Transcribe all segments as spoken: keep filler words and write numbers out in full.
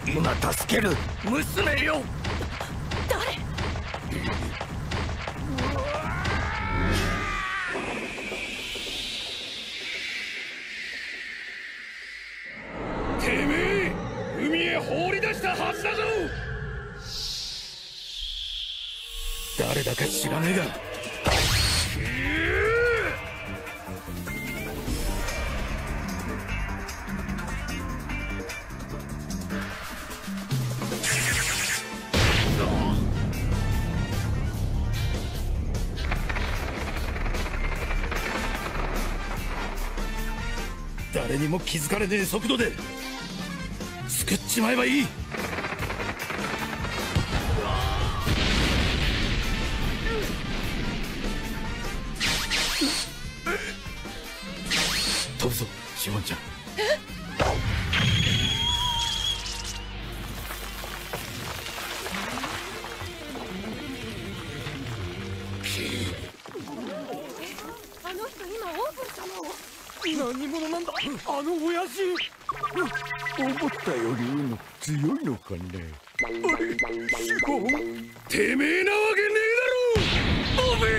今助ける娘よ。 誰？ てめえ海へ放り出したはずだぞ。誰だか知らねえが誰にも気づかれねえ速度で救っちまえばいい。飛ぶぞシオンちゃん。 あの人今オープンしたの。 何者なんだあの親父。思ったよりの強いのかね。てめえなわけねえだろボビ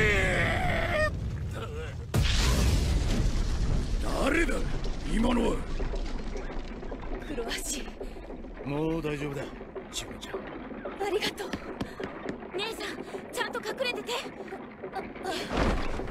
ー。誰だ今のは。 黒足。 もう大丈夫だシオンちゃん。 ありがとう姉さん。ちゃんと隠れてて。ああ